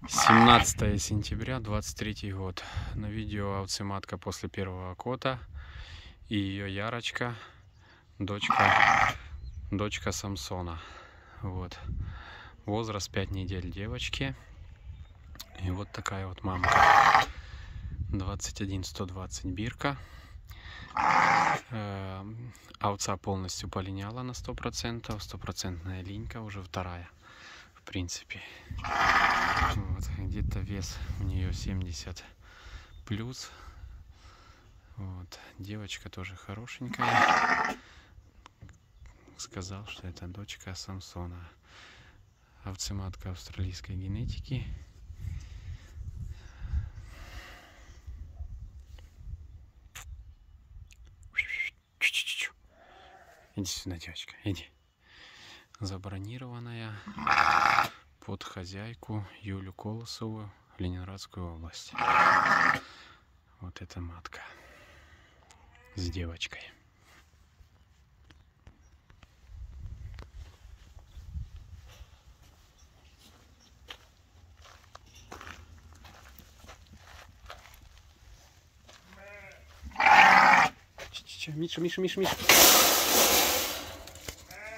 17 сентября 23 год. На видео овцематка после первого кота и ее Ярочка, дочка Самсона. Вот. Возраст 5 недель девочки. И вот такая вот мамка. 21-120 бирка. Овца полностью полиняла на 100%. Стопроцентная линька, уже вторая. В принципе. Вот, где-то вес у нее 70 плюс. Вот. Девочка тоже хорошенькая. Сказал, что это дочка Самсона. Овцематка австралийской генетики. Иди сюда, девочка, иди. Забронированная под хозяйку Юлю Колосову, Ленинградскую область. Вот эта матка с девочкой. Миша.